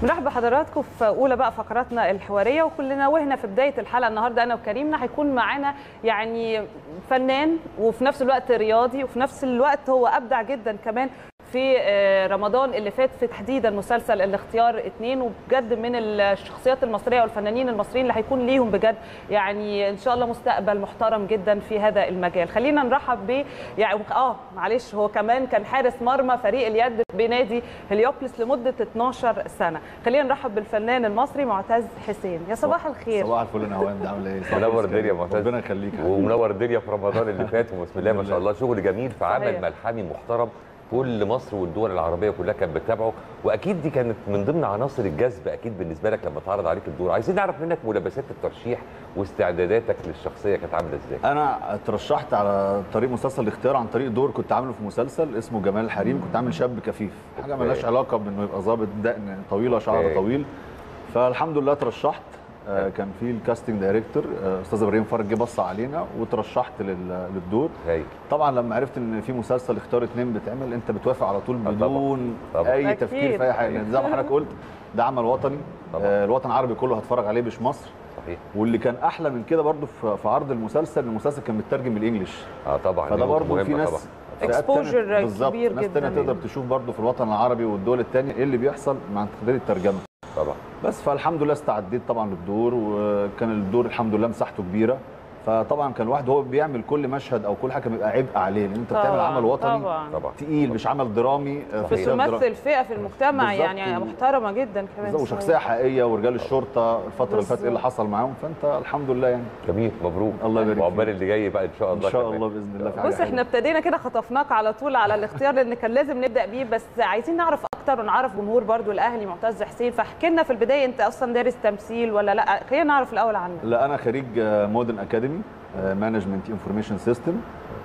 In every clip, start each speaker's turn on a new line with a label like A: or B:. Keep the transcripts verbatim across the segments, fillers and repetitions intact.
A: بنرحب بحضراتكم في اولى بقى فقراتنا الحواريه، وكلنا وهنا في بدايه الحلقه النهارده انا وكريمنا هيكون معانا يعني فنان وفي نفس الوقت رياضي وفي نفس الوقت هو ابدع جدا كمان في رمضان اللي فات في تحديدا مسلسل الاختيار اتنين، وبجد من الشخصيات المصريه والفنانين المصريين اللي هيكون ليهم بجد يعني ان شاء الله مستقبل محترم جدا في هذا المجال. خلينا نرحب ب يعني اه معلش هو كمان كان حارس مرمى فريق اليد بنادي هليوبلس لمده اتناشر سنه. خلينا نرحب بالفنان المصري معتز حسين. يا صباح الخير.
B: صباح الفل. انا هوند عامل ايه؟
C: منور الدنيا يا معتز،
B: ربنا يخليك
C: ومنور الدنيا في رمضان اللي فات، وبسم الله ما شاء الله شغل جميل في عمل ملحمي محترم. كل مصر والدول العربيه كلها كانت بتتابعه، واكيد دي كانت من ضمن عناصر الجذب اكيد بالنسبه لك لما اتعرض عليك الدور. عايزين نعرف منك ملابسات الترشيح واستعداداتك للشخصيه كانت عامله ازاي؟
B: انا اترشحت على طريق مسلسل الاختيار عن طريق دور كنت عامله في مسلسل اسمه جمال الحريم. كنت عامل شاب كفيف، حاجه مالهاش علاقه بانه يبقى ظابط دقن طويله شعر طويل. فالحمد لله اترشحت. آه كان في الكاستنج دايركتور آه استاذ ابراهيم فرج جه بص علينا وترشحت للدور.
C: هي.
B: طبعا لما عرفت ان في مسلسل اختيار اتنين بيتعمل انت بتوافق على طول بدون
C: طبعًا. طبعًا.
B: اي تفكير في اي حاجه، لان زي ما حضرتك قلت ده عمل وطني. آه الوطن العربي كله هيتفرج عليه مش مصر.
C: صحيح.
B: واللي كان احلى من كده برضو في عرض المسلسل، المسلسل كان مترجم بالانجلش.
C: اه طبعا.
B: فده برضو في ناس
A: اكسبوجر كبير
B: ناس
A: جدا،
B: ناس تانية تقدر تشوف برضو في الوطن العربي والدول الثانيه ايه اللي بيحصل مع تقدير الترجمه.
C: طبعا.
B: بس فالحمد لله استعديت طبعا للدور، وكان الدور الحمد لله مساحته كبيره. فطبعا كان الواحد هو بيعمل كل مشهد او كل حاجه بيبقى عبء عليه، لان انت بتعمل عمل وطني
A: طبعا
B: تقيل مش عمل درامي.
A: بتمثل فئه في المجتمع يعني محترمه جدا كمان،
B: وشخصيه حقيقيه، ورجال الشرطه الفتره اللي فاتت ايه اللي حصل معاهم. فانت الحمد لله يعني
C: جميل. مبروك.
B: الله يبارك فيك.
C: وعقبال اللي جاي بقى ان شاء الله.
B: ان شاء الله باذن الله.
A: بص احنا ابتدينا كده خطفناك على طول على الاختيار لان كان لازم نبدا بيه، بس عايزين نعرف اكتر ونعرف جمهور برضو الاهلي معتز حسين. فاحكي لنا في البدايه انت اصلا دارس تمثيل ولا لا؟ خلينا نعرف الاول عنك.
B: لا انا خريج مودرن اكاديمي مانجمنت انفورميشن سيستم.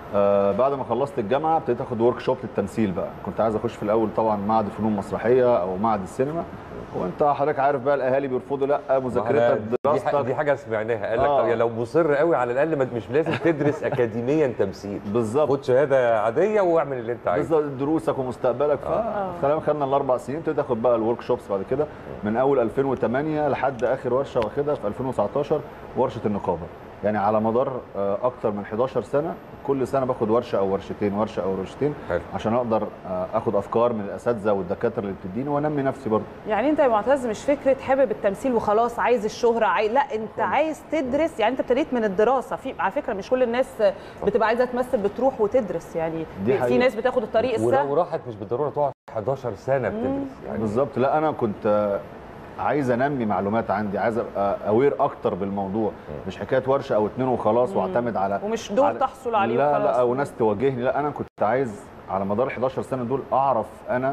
B: آه بعد ما خلصت الجامعه ابتديت اخد ورك شوب للتمثيل بقى. كنت عايز اخش في الاول طبعا معهد الفنون المسرحيه او معهد السينما، وانت حضرتك عارف بقى الاهالي بيرفضوا لا مذاكرتك دراستك.
C: دي حاجه سمعناها، قال لك
B: آه.
C: طب لو مصر قوي على الاقل مش لازم تدرس اكاديميا تمثيل.
B: بالظبط.
C: خد شهاده عاديه واعمل اللي انت عايزه.
B: بالظبط دروسك ومستقبلك. آه. فخلينا خدنا الاربع سنين ابتديت اخد بقى الورك شوبس بعد كده من اول ألفين وثمانية لحد اخر ورشه واخدها في ألفين وتسعتاشر ورشه النقابه. يعني على مدار اكتر من حداشر سنه كل سنه باخد ورشه او ورشتين ورشه او ورشتين حلو. عشان اقدر اخد افكار من الاساتذه والدكاتره اللي بتديني وانمي نفسي برضه.
A: يعني انت يا معتز مش فكره حابب التمثيل وخلاص عايز الشهره عايز، لا انت عايز تدرس. يعني انت ابتديت من الدراسه. في على فكره مش كل الناس بتبقى عايزه تمثل بتروح وتدرس، يعني في ناس بتاخد الطريق السهل
C: وراحت مش بالضروره تقعد حداشر سنه بتدرس يعني.
B: بالظبط. لا انا كنت عايز انمي معلومات عندي، عايز ابقى اوير اكتر بالموضوع، مش حكايه ورشه او اتنين وخلاص واعتمد على
A: ومش دور على... تحصل عليه
B: لا
A: وخلاص.
B: لا او ناس توجهني. لا انا كنت عايز على مدار حداشر سنه دول اعرف انا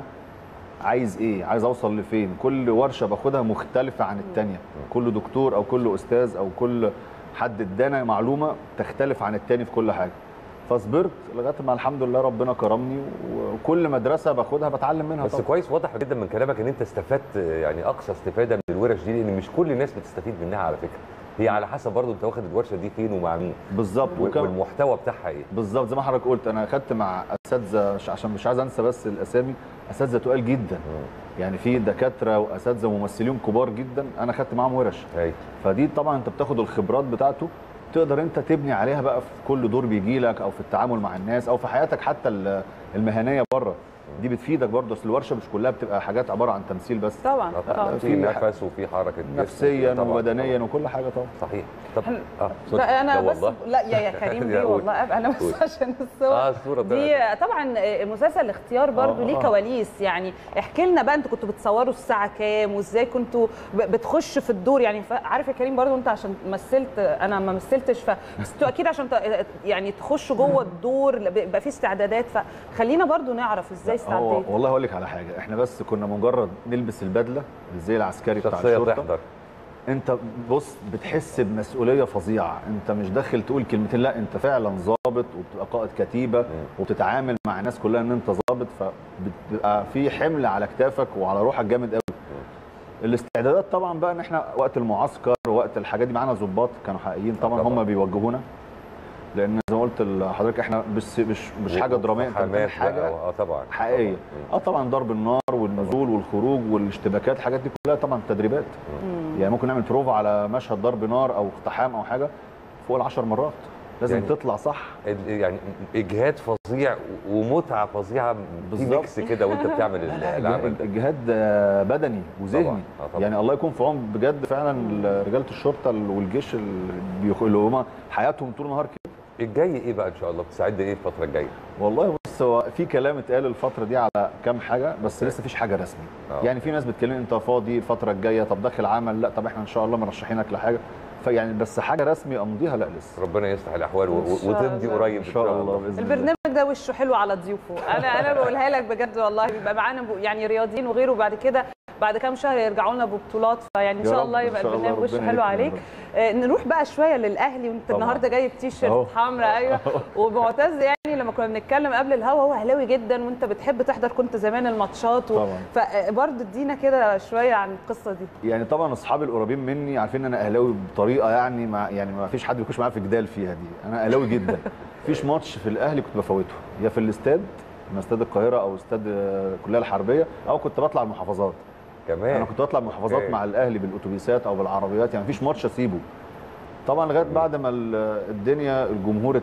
B: عايز ايه، عايز اوصل لفين. كل ورشه باخدها مختلفه عن الثانيه، كل دكتور او كل استاذ او كل حد ادانا معلومه تختلف عن الثاني في كل حاجه. فصبرت لغايه ما الحمد لله ربنا كرمني، وكل مدرسه باخدها بتعلم منها.
C: بس
B: طبعا.
C: كويس واضح جدا من كلامك ان انت استفدت يعني اقصى استفاده من الورش دي، لان مش كل الناس بتستفيد منها على فكره. هي على حسب برضه انت واخد الورشه دي فين ومع مين.
B: بالظبط.
C: والمحتوى بتاعها ايه.
B: بالظبط زي ما حضرتك قلت. انا اخدت مع اساتذه عشان مش عايز انسى بس الاسامي، اساتذه تقال جدا. م. يعني في دكاتره واساتذه وممثلين كبار جدا انا اخدت معاهم ورش.
C: هي.
B: فدي طبعا انت بتاخد الخبرات بتاعته تقدر انت تبني عليها بقى في كل دور بيجي لك او في التعامل مع الناس او في حياتك حتى المهنيه بره. دي بتفيدك برضه. اصل الورشه مش كلها بتبقى حاجات عباره عن تمثيل بس.
A: طبعا طبعا
C: في نفس وفي حركه
B: نفسيا وبدنيا وكل حاجه طبعا.
C: صحيح. طب
A: اه لا انا بس والله. لا يا يا كريم دي والله انا بس عشان الصور
C: اه الصوره
A: دي طبعا. مسلسل الاختيار برضه آه ليه كواليس. يعني احكي لنا بقى انتوا كنتوا بتصوروا الساعه كام وازاي كنتوا بتخش في الدور. يعني عارف يا كريم برضه انت عشان مثلت انا ما مثلتش فانتوا اكيد عشان يعني تخشوا جوه الدور بيبقى في استعدادات. فخلينا برضه نعرف ازاي استعديتوا.
B: والله هقول لك على حاجه. احنا بس كنا مجرد نلبس البدله الزي العسكري بتاع الشرطه تحضر. انت بص بتحس بمسؤوليه فظيعه. انت مش داخل تقول كلمتين، لا انت فعلا ضابط وبتبقى قائد كتيبه وبتتعامل مع الناس كلها ان انت ضابط. فبتبقى في حمل على كتافك وعلى روحك جامد قوي. الاستعدادات طبعا بقى ان احنا وقت المعسكر ووقت الحاجات دي معانا ضباط كانوا حقيقيين طبعا هم بيوجهونا. لان زي ما قلت لحضرتك احنا مش مش مش حاجه دراميه،
C: انت حاجه اه طبعا
B: حقيقيه. اه طبعا ضرب النار والنزول والخروج والاشتباكات، الحاجات دي كلها طبعا تدريبات. مم. يعني ممكن نعمل بروفا على مشهد ضرب نار او اقتحام او حاجه فوق العشر مرات، لازم يعني تطلع صح.
C: يعني اجهاد فظيع ومتعه فظيعه في ميكس كده وانت بتعمل العمل ده.
B: اجهاد بدني وذهني. طبعًا. طبعًا. يعني الله يكون في عون بجد فعلا رجاله الشرطه والجيش اللي هم حياتهم طول النهار كده.
C: الجاي ايه بقى ان شاء الله؟ بتستعد ايه الفتره الجايه؟
B: والله بص، هو في كلام اتقال الفتره دي على كام حاجه، بس لسه مفيش حاجه رسمي. أوه. يعني في ناس بتكلمني انت فاضي الفتره الجايه، طب داخل عمل، لا طب احنا ان شاء الله مرشحينك لحاجه، فيعني بس حاجه رسمي امضيها لا لسه.
C: ربنا يصلح الاحوال وتمضي قريب ان شاء الله باذن الله.
A: البرنامج ده وشه حلو على ضيوفه، انا انا بقولها لك بجد والله، بيبقى معانا يعني رياضيين وغيره، وبعد كده بعد كام شهر يرجعوا لنا ببطولات، فيعني ان شاء الله يبقى البرنامج وشه حلو عليك. آه نروح بقى شويه للاهلي، وانت النهارده جاي بتيشيرت حمراء. ايوه. ومعتز يعني لما كنا بنتكلم قبل الهوا هو اهلاوي جدا، وانت بتحب تحضر كنت زمان الماتشات و... فبرضه ادينا كده شويه عن القصه دي.
B: يعني طبعا اصحابي القريبين مني عارفين ان انا اهلاوي بطريقه يعني ما يعني ما فيش حد بيخش معايا في جدال فيها دي، انا اهلاوي جدا. مفيش ماتش في الاهلي كنت بفوته، يا في الاستاد من استاد القاهره او استاد الكليه الحربيه، او كنت بطلع المحافظات.
C: كمان
B: انا كنت بطلع المحافظات okay. مع الاهلي بالاتوبيسات او بالعربيات، يعني مفيش ماتش اسيبه. طبعا لغايه بعد ما الدنيا الجمهور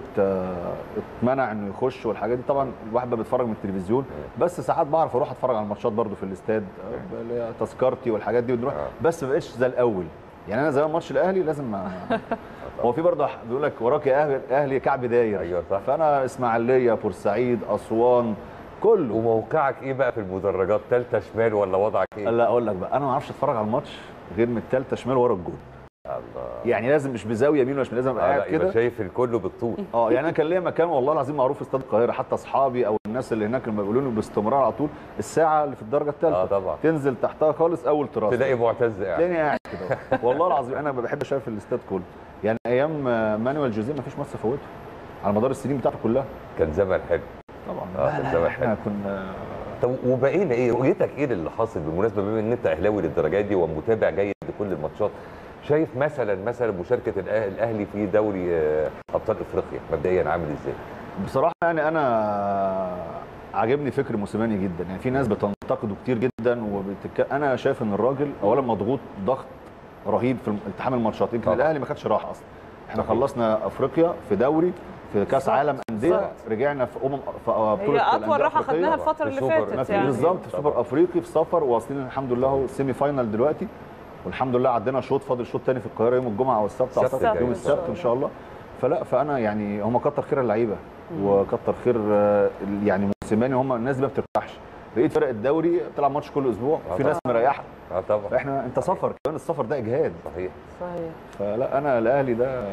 B: اتمنع انه يخش والحاجات دي، طبعا الواحد بقى بيتفرج من التلفزيون، بس ساعات بعرف اروح اتفرج على الماتشات برده في الاستاد، تذكرتي والحاجات دي بنروح، بس ما بقتش زي الاول. يعني انا زي ماتش الاهلي لازم ما هو في برضه بيقول لك وراك يا اهلي كعب داير.
C: ايوه صح.
B: فانا اسماعيليه، بورسعيد، اسوان، كله.
C: وموقعك ايه بقى في المدرجات؟ ثالثه شمال ولا وضعك ايه؟
B: لا اقول لك بقى، انا ما اعرفش اتفرج على الماتش غير من الثالثه شمال ورا الجول.
C: الله.
B: يعني لازم مش بزاويه يمين ولا شمال، لازم ابقى قاعد كده
C: شايف الكل بالطول.
B: اه يعني انا كان ليا مكان والله العظيم معروف في استاد القاهره، حتى اصحابي او الناس اللي هناك لما بيقولوا لي باستمرار على طول الساعه اللي في الدرجه الثالثه.
C: اه طبعا.
B: تنزل تحتها خالص اول تراس
C: تلاقي معتز قاعد.
B: تلاقيني قاعد كده والله العظيم. انا بحب اشوف الاستاد كله. يعني ايام مانويل جوزيه ما فيش ماتش فوته على مدار السنين بتاعته كلها.
C: كان زمن حلو
B: طبعا. اه كان زمن حلو. احنا كنا
C: طب وبقينا ايه؟ رؤيتك ايه اللي حاصل بالمناسبه، بما ان انت اهلاوي للدرجه دي ومتابع جيد لكل الماتشات؟ شايف مثلا مثلا مشاركه الاهلي في دوري ابطال افريقيا مبدئيا عامل ازاي؟
B: بصراحه يعني انا عاجبني فكر موسيماني جدا. يعني في ناس بتنتقده كتير جدا وبتك... انا شايف ان الراجل اولا مضغوط ضغط رهيب في التحام الماتشات. يمكن الاهلي ما خدش راحه اصلا. احنا خلصنا افريقيا في دوري في كاس عالم انديه، رجعنا في امم في
A: بطوله هي اطول راحه خدناها الفتره اللي فاتت يعني
B: بالظبط في سوبر افريقي في سفر، واصلين الحمد لله اهو سيمي فاينال دلوقتي، والحمد لله عدينا شوط، فاضل شوط ثاني في القاهره يوم الجمعه او السبت اعتقد، يوم السبت ان شاء الله. فلا فانا يعني هم كتر خير اللعيبه وكتر خير يعني موسيماني، هم الناس دي ما بترتاحش. بقيت فرق الدوري بتلعب ماتش كل اسبوع، في ناس مريحه.
C: اه طبعا.
B: فاحنا انت سفر كمان، السفر ده اجهاد.
C: صحيح
A: صحيح.
B: فلا انا الاهلي ده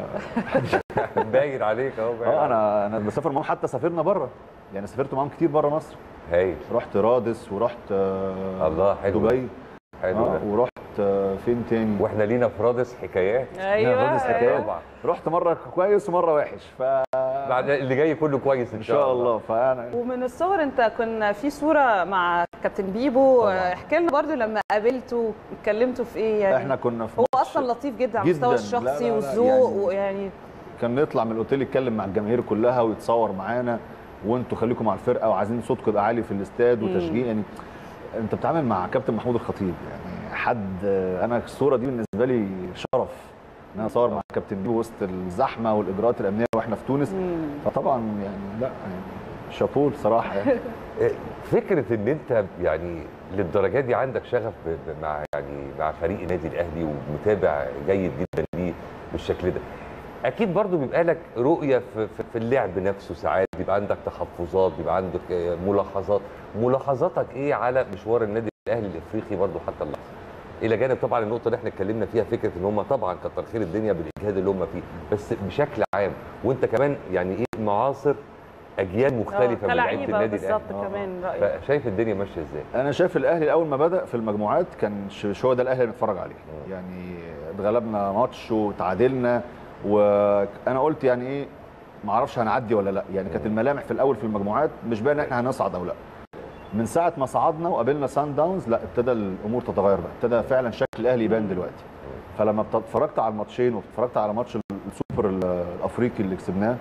C: باين عليك اهو.
B: اه انا انا بسافر معاهم، حتى سافرنا بره، يعني سافرت معاهم كتير بره مصر.
C: هايل.
B: رحت رادس ورحت آه
C: الله حلو
B: دبي.
C: حلو
B: آه ورحت آه فين تاني؟
C: واحنا لينا في رادس حكايات.
A: ايوه
B: رادس حكايات. رحت مره كويس ومره وحش، ف
C: بعد اللي جاي كله كويس ان شاء الله.
B: ان شاء الله. فانا
A: ومن الصور انت كنا في صوره مع كابتن بيبو، احكي لنا برضو لما قابلته اتكلمتوا في ايه يعني؟
B: احنا كنا في
A: هو اصلا لطيف جدا على المستوى الشخصي والذوق يعني ويعني
B: كان نطلع من الاوتيل يتكلم مع الجماهير كلها ويتصور معانا، وانتوا خليكم مع الفرقه وعايزين صوتكم يبقى عالي في الاستاد وتشجيع. يعني انت بتتعامل مع كابتن محمود الخطيب، يعني حد انا الصوره دي بالنسبه لي شرف ان انا اصور مع كابتن بيبو وسط الزحمه والاجراءات الامنيه واحنا في تونس. فطبعا يعني لا يعني شابوه بصراحه يعني.
C: فكره ان انت يعني للدرجه دي عندك شغف مع يعني مع فريق نادي الاهلي ومتابع جيد جدا ليه بالشكل ده، اكيد برضو بيبقى لك رؤيه في, في اللعب نفسه. ساعات بيبقى عندك تحفظات، بيبقى عندك ملاحظات. ملاحظاتك ايه على مشوار النادي الاهلي الافريقي برضو حتى اللحظه؟ الى جانب طبعا النقطه اللي احنا اتكلمنا فيها، فكره ان هم طبعا كتر خير الدنيا بالاجهاد اللي هم فيه، بس بشكل عام وانت كمان يعني ايه معاصر اجيال مختلفه من لعيبه النادي الاهلي
A: بالظبط. كمان رايك
C: شايف الدنيا ماشيه ازاي؟
B: انا شايف الاهلي اول ما بدا في المجموعات كان مش هو ده الاهلي اللي نتفرج عليه. م. يعني اتغلبنا ماتش وتعادلنا، وانا قلت يعني ايه ما اعرفش هنعدي ولا لا. يعني كانت الملامح في الاول في المجموعات مش باين ان احنا هنصعد او لا. من ساعه ما صعدنا وقابلنا سان داونز لا ابتدى الامور تتغير بقى، ابتدى فعلا شكل الاهلي يبان دلوقتي. فلما اتفرجت على الماتشين واتفرجت على ماتش السوبر الافريقي اللي كسبناه،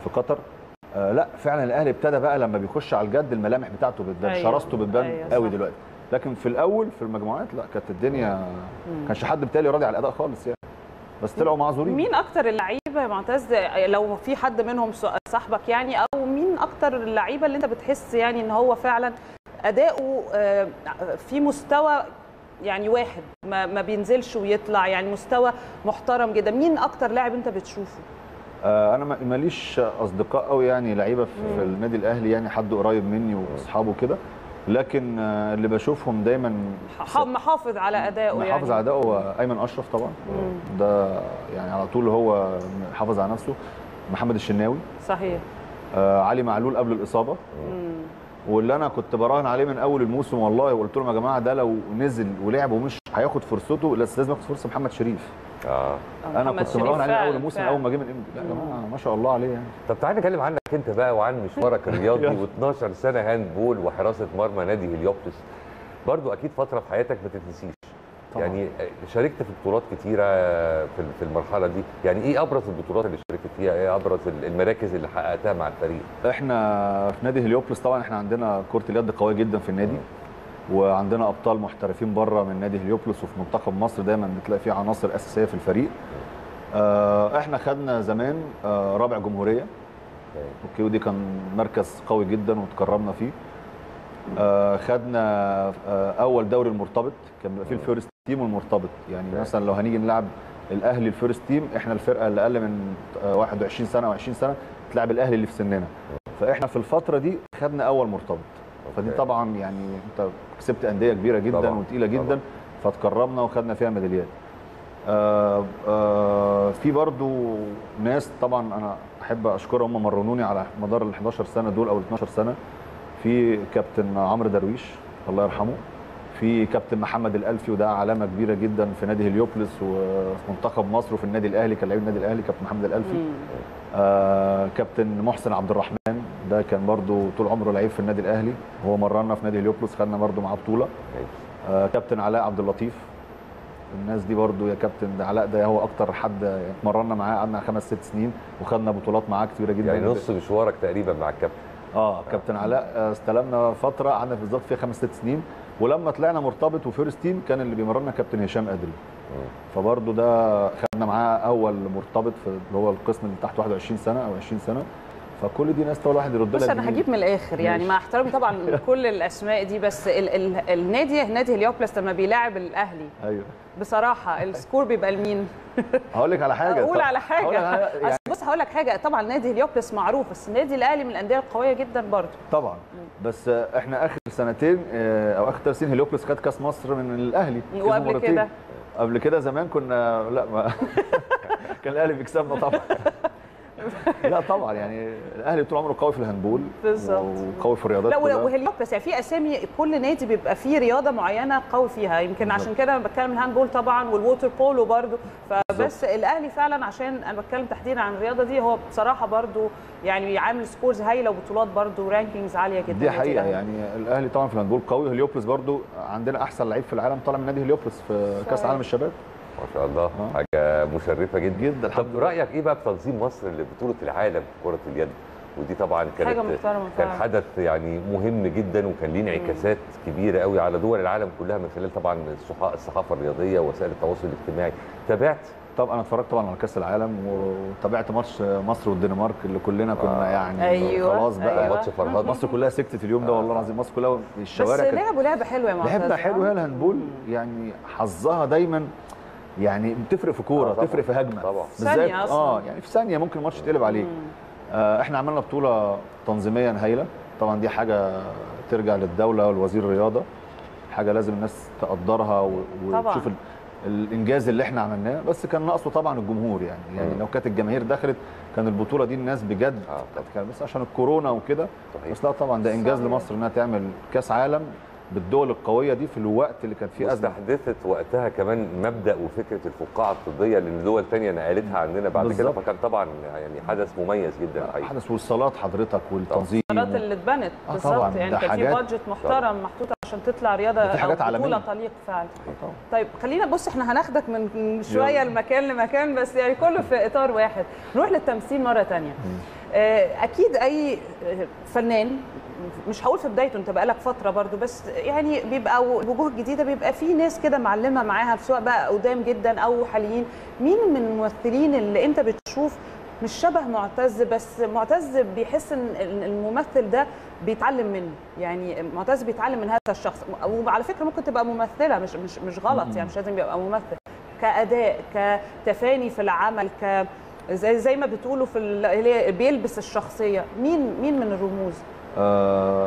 B: في قطر. آه لا فعلا الاهلي ابتدى بقى لما بيخش على الجد الملامح بتاعته بتبان، أيوة. شراسته بتبان أيوة قوي دلوقتي. لكن في الاول في المجموعات لا كانت الدنيا ما كانش حد بالتالي راضي على الاداء خالص يعني، بس طلعوا معذورين.
A: مين اكتر اللعيبه يا معتز لو في حد منهم صاحبك يعني، او مين اكتر اللعيبه اللي انت بتحس يعني ان هو فعلا اداؤه في مستوى يعني واحد ما بينزلش ويطلع، يعني مستوى محترم جدا؟ مين اكتر لاعب انت بتشوفه؟
B: آه انا ماليش اصدقاء قوي يعني لعيبه في, في النادي الاهلي، يعني حد قريب مني واصحابه كده، لكن آه اللي بشوفهم دايما
A: محافظ على ادائه،
B: محافظ يعني. على ادائه ايمن اشرف طبعا، مم. ده يعني على طول هو حافظ على نفسه. محمد الشناوي
A: صحيح.
B: آه علي معلول قبل الاصابه، مم. واللي انا كنت براهن عليه من اول الموسم والله، وقلت لهم يا جماعه ده لو نزل ولعب ومش هياخد فرصته، لازم ياخد فرصه محمد شريف.
C: اه
B: انا كنت براهن عليه من اول الموسم اول ما جه من لا يا جماعه ما شاء الله عليه يعني.
C: طب تعالى نتكلم عنك انت بقى وعن مشوارك الرياضي و12 سنه هاند بول وحراسه مرمى نادي هليوبلس. برضو اكيد فتره في حياتك ما تتنسيش طبعا. يعني شاركت في بطولات كتيره في في المرحله دي، يعني ايه ابرز البطولات اللي شاركت فيها؟ ايه ابرز المراكز اللي حققتها مع الفريق؟
B: احنا في نادي هليوبلس طبعا احنا عندنا كره اليد قويه جدا في النادي، وعندنا ابطال محترفين بره من نادي هليوبلس، وفي منتخب مصر دايما بتلاقي فيه عناصر اساسيه في الفريق. احنا خدنا زمان رابع جمهوريه، اوكي، ودي كان مركز قوي جدا وتكرمنا فيه. خدنا اول دوري المرتبط، كان بيبقى فيه الفيرست تيم والمرتبط، يعني مثلا لو هنيجي نلعب الاهلي الفيرست تيم، احنا الفرقه اللي اقل من واحد وعشرين سنه او عشرين سنه تلعب الاهلي اللي في سننا، فاحنا في الفتره دي خدنا اول مرتبط. فدي طبعا يعني انت كسبت انديه كبيره جدا وتقيله جدا، فتكرمنا وخدنا فيها ميداليات. آه آه في برضو ناس طبعا انا احب اشكرهم، هم مرنوني على مدار ال حداشر سنه دول او ال اتناشر سنه. في كابتن عمرو درويش الله يرحمه، في كابتن محمد الالفي وده علامه كبيره جدا في نادي هليوبلس وفي منتخب مصر وفي النادي الاهلي، كان لعيب النادي الاهلي كابتن محمد الالفي. آه كابتن محسن عبد الرحمن ده كان برضو طول عمره لعيب في النادي الاهلي، هو مرنا في نادي هليوبلس، خدنا برضو معاه بطوله. آه كابتن علاء عبد اللطيف، الناس دي برضو يا كابتن علاء ده هو اكتر حد اتمرنا معاه، قعدنا خمس ست سنين وخدنا بطولات معاه كتيره جدا،
C: يعني نص مشوارك تقريبا مع الكابتن.
B: اه كابتن علاء استلمنا فتره قعدنا بالظبط فيها خمس ست سنين، ولما طلعنا مرتبط وفيرست تيم كان اللي بيمرنا كابتن هشام قدري، فبرضه ده خدنا معاه اول مرتبط في اللي هو القسم اللي تحت واحد وعشرين سنه او عشرين سنه. فكل دي ناس طول واحد يرد لها.
A: بس انا هجيب من الاخر يعني مع احترامي طبعا كل الاسماء دي، بس ال ال النادي نادي هليوبلس لما بيلاعب الاهلي
B: ايوه
A: بصراحه السكور بيبقى لمين؟
B: هقول لك على حاجه
A: اقول على حاجه يعني بص هقول لك حاجه، طبعا نادي هليوبلس معروف، بس النادي الاهلي من الانديه القويه جدا برضه
B: طبعا. بس احنا اخر سنتين او اخر ثلاث سنين هليوبلس خد كاس مصر من الاهلي،
A: وقبل كده
B: قبل كده زمان كنا لا ما كان الاهلي بيكسبنا طبعا. لا طبعا يعني الاهلي طول عمره قوي في الهاندبول
A: بالظبط
B: وقوي في الرياضات
A: لا وهليوبلس يعني في اسامي كل نادي بيبقى فيه رياضه معينه قوي فيها، يمكن عشان كده انا بتكلم الهاندبول طبعا والووتر بولو برده، فبس الاهلي فعلا عشان انا بتكلم تحديدا عن الرياضه دي هو بصراحه برده يعني عامل سكورز هايله وبطولات برده ورانكينجز عاليه جدا.
B: دي حقيقه يعني الاهلي طبعا في الهاندبول قوي. هليوبلس برده عندنا احسن لعيب في العالم طالع من نادي هليوبلس في كاس العالم الشباب
C: ما شاء الله. آه. حاجه مشرفه جدا
B: جدا.
C: طب رايك ايه بقى في تنظيم مصر لبطوله العالم في كره اليد؟ ودي طبعا كانت
A: حاجه محترمه
C: كان حدث يعني مهم جدا، وكان ليه انعكاسات كبيره قوي على دول العالم كلها من خلال طبعا الصحافه الرياضيه ووسائل التواصل الاجتماعي. تابعت؟
B: طبعا انا اتفرجت طبعا على كاس العالم وتابعت ماتش مصر والدنمارك اللي كلنا كنا آه. يعني
A: أيوة.
B: خلاص بقى
A: أيوة.
B: ماتش فرهاد، مصر كلها سكتت اليوم ده والله العظيم، مصر كلها الشوارع
A: بس لعبوا لعبه حلوه يا معتز.
B: لعبنا حلو هي الهاندبول يعني حظها دايما يعني بتفرق في كوره، آه تفرق في هجمه
C: طبعا
B: بالذات اه يعني في ثانيه ممكن الماتش يتقلب عليك. آه احنا عملنا بطوله تنظيميا هايله طبعا، دي حاجه ترجع للدوله والوزير الرياضه، حاجه لازم الناس تقدرها وتشوف الانجاز اللي احنا عملناه، بس كان ناقصه طبعا الجمهور يعني يعني لو كانت الجماهير دخلت كان البطوله دي الناس بجد آه بس عشان الكورونا وكده. بس لا طبعا ده انجاز صحيح. لمصر انها تعمل كاس عالم بالدول القويه دي في الوقت اللي كان فيه ازمه.
C: استحدثت وقتها كمان مبدا وفكره الفقاعه الطبيه لان دول ثانيه نقلتها عندنا بعد بالزبط. كده، فكان طبعا يعني حدث مميز جدا الحقيقه.
B: حدث والصالات حضرتك والتنظيم
A: الصالات اللي اتبنت
B: آه
A: بالظبط يعني كان في بادجت محترم محطوط عشان تطلع رياضه
B: في حاجات
A: أو
B: عالميه
A: بطوله تليق فعلا. طيب خلينا بص، احنا هناخدك من شويه لمكان لمكان، بس يعني كله في اطار واحد. نروح للتمثيل مره ثانيه. اكيد اي فنان، مش هقول في بدايته، انت بقالك فتره برضو، بس يعني بيبقى وجوه جديده، بيبقى في ناس كده معلمه معاها، سواء بقى قدام جدا او حاليين. مين من الممثلين اللي انت بتشوف مش شبه معتز، بس معتز بيحس ان الممثل ده بيتعلم منه؟ يعني معتز بيتعلم من هذا الشخص. وعلى فكره ممكن تبقى ممثله، مش مش مش غلط يعني، مش لازم يبقى ممثل. كاداء، كتفاني في العمل، ك زي زي ما بتقولوا في اللي بيلبس الشخصيه. مين مين من الرموز؟
B: آه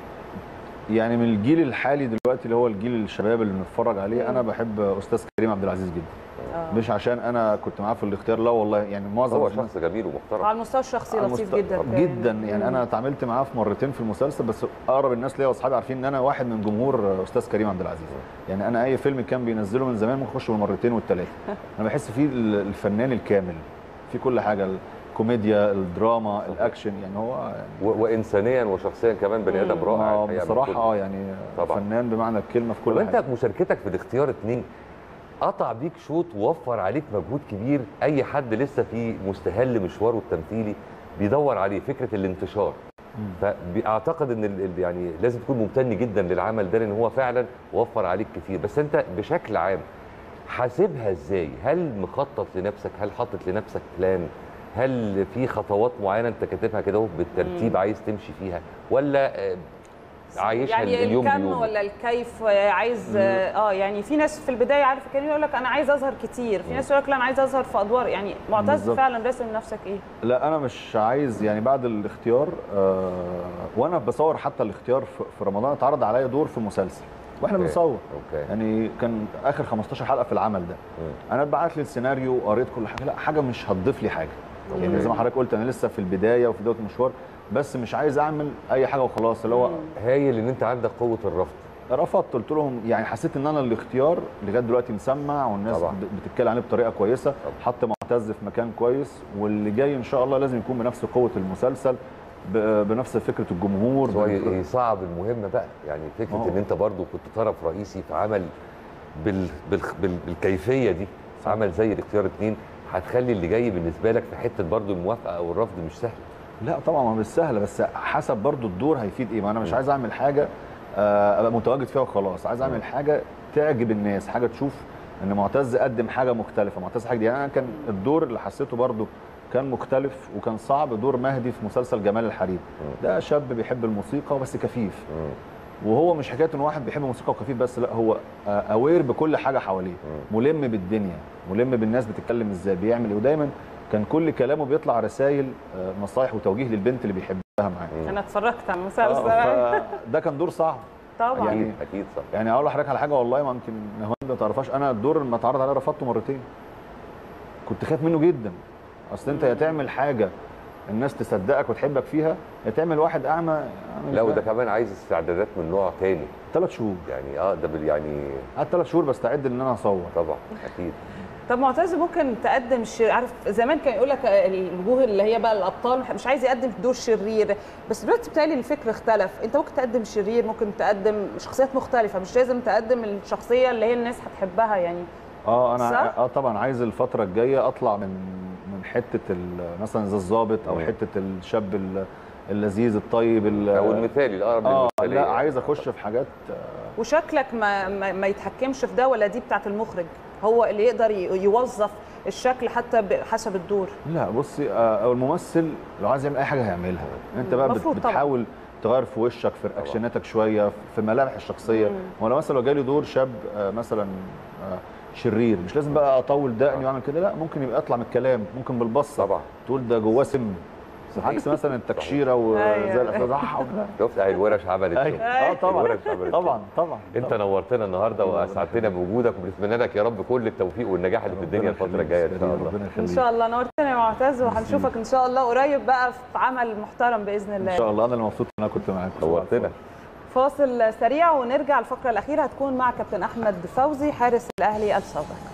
B: يعني من الجيل الحالي دلوقتي اللي هو الجيل الشباب اللي بنتفرج عليه، مم. انا بحب استاذ كريم عبد العزيز جدا. آه. مش عشان انا كنت معاه في الاختيار، لا والله، يعني معظم
C: هو شخص جميل ومحترم
A: على المستوى الشخصي، لطيف جدا
B: جدا يعني. مم. انا اتعاملت معاه في مرتين في المسلسل، بس اقرب الناس ليا واصحابي عارفين ان انا واحد من جمهور استاذ كريم عبد العزيز. يعني انا اي فيلم كان بينزله من زمان ممكن اخشه بالمرتين والثلاثه. انا بحس فيه الفنان الكامل في كل حاجه، الكوميديا، الدراما، الاكشن، يعني هو يعني
C: وانسانيا وشخصيا كمان بني ادم رائع
B: بصراحه. اه يعني طبعا فنان بمعنى الكلمه في كل حاجه.
C: وانت مشاركتك في الاختيار اتنين قطع بيك شوط ووفر عليك مجهود كبير اي حد لسه في مستهل مشواره التمثيلي بيدور عليه، فكره الانتشار. فاعتقد ان يعني لازم تكون ممتن جدا للعمل ده، لان هو فعلا وفر عليك كتير. بس انت بشكل عام حاسبها ازاي؟ هل مخطط لنفسك؟ هل حاطط لنفسك بلان؟ هل في خطوات معينه انت كاتبها كده بالترتيب عايز تمشي فيها، ولا عايشها
A: يعني
C: اليوم
A: الكم
C: بيوم؟
A: ولا الكيف عايز؟ اه يعني في ناس في البدايه، عارف كريم، يقول لك انا عايز اظهر كتير، في ناس يقول لك لا انا عايز اظهر في ادوار. يعني معتز بالزبط. فعلا راسم نفسك ايه؟
B: لا انا مش عايز يعني بعد الاختيار، آه وانا بصور حتى الاختيار في رمضان اتعرض عليا دور في مسلسل واحنا بنصور.
C: اوكي.
B: يعني كان اخر خمستاشر حلقه في العمل ده. مم. انا اتبعت لي السيناريو وقريت كل حاجه، لا حاجه مش هتضيف لي حاجه. مم. يعني زي ما حضرتك قلت انا لسه في البدايه وفي بدايه المشوار، بس مش عايز اعمل اي حاجه وخلاص. اللي هو
C: هايل ان انت عندك قوه الرفض.
B: رفضت، قلت لهم يعني حسيت ان انا الاختيار لغايه دلوقتي مسمع والناس طبعا بتتكلم عليه بطريقه كويسه، حط معتز في مكان كويس، واللي جاي ان شاء الله لازم يكون بنفس قوه المسلسل، بنفس فكره الجمهور.
C: يصعب المهمه بقى، يعني فكره أوه. ان انت برضو كنت طرف رئيسي في عمل بال... بال... بال... بالكيفيه دي، في عمل زي الاختيار اتنين، هتخلي اللي جاي بالنسبه لك في حته برضو الموافقه او الرفض مش سهل.
B: لا طبعا مش سهله، بس حسب برضو الدور هيفيد ايه. ما انا مش م. عايز اعمل حاجه ابقى متواجد فيها وخلاص، عايز اعمل حاجه تعجب الناس، حاجه تشوف ان معتز قدم حاجه مختلفه. معتز حاجه دي يعني انا كان الدور اللي حسيته برضو كان مختلف وكان صعب، دور مهدي في مسلسل جمال الحريم. ده شاب بيحب الموسيقى بس كفيف، وهو مش حكايه ان واحد بيحب الموسيقى وكفيف بس، لا هو اوير بكل حاجه حواليه، ملم بالدنيا، ملم بالناس بتتكلم ازاي، بيعمل ايه. ودايما كان كل كلامه بيطلع رسائل نصايح وتوجيه للبنت اللي بيحبها معاه.
A: انا اتفرجت على المسلسل
B: ده كان دور صعب
A: طبعا.
B: يعني
C: اكيد صح.
B: يعني اقول لحضرتك على حاجه والله ما يمكن نهاوند ما تعرفهاش، انا الدور لما اتعرض عليا رفضته مرتين، كنت خايف منه جدا. اصل انت يا تعمل حاجه الناس تصدقك وتحبك فيها، يا تعمل واحد اعمى.
C: لا وده كمان عايز استعدادات من نوع تاني.
B: ثلاث شهور
C: يعني اه ده يعني
B: قعدت ثلاث شهور بستعد ان انا اصور.
C: طبعا اكيد.
A: طب معتز ممكن تقدم شر... عارف زمان كان يقول لك الوجوه اللي هي بقى الابطال مش عايز يقدم دور شرير، بس دلوقتي بتهيألي الفكر اختلف، انت ممكن تقدم شرير، ممكن تقدم شخصيات مختلفه، مش لازم تقدم الشخصيه اللي هي الناس هتحبها يعني.
B: اه انا صح؟ اه طبعا عايز الفتره الجايه اطلع من من حته مثلا زي الضابط او مم. حته الشاب اللذيذ الطيب
C: او المثالي الاقرب
B: اه لا عايز اخش في حاجات.
A: وشكلك ما ما, ما يتحكمش في ده، ولا دي بتاعه المخرج هو اللي يقدر يوظف الشكل حتى حسب الدور؟
B: لا بصي، او الممثل لو عايز يعمل اي حاجه هيعملها، انت بقى بتحاول تغير في وشك، في رياكشناتك شويه، في ملامح الشخصيه. ولا مثلا لو جالي دور شاب مثلا شرير، مش لازم بقى اطول دقني واعمل كده، لا ممكن يبقى اطلع من الكلام، ممكن بالبصه طبعا تقول ده جواه سم، عكس مثلا التكشيره وزي الافلام.
C: شفت اهي الورش عملت
B: شغل. اه طبعا طبعا طبعا.
C: انت نورتنا النهارده واسعدتنا بوجودك، وبنتمنى لك يا رب كل التوفيق والنجاح اللي في الدنيا الفتره الجايه ان شاء الله.
A: ان شاء الله نورتنا يا معتز، وهنشوفك ان شاء الله قريب بقى في عمل محترم باذن الله.
B: ان شاء الله. انا اللي مبسوط ان انا كنت معاك.
C: نورتنا.
A: فاصل سريع ونرجع. الفقره الاخيره هتكون مع كابتن احمد فوزي حارس الاهلي السابق.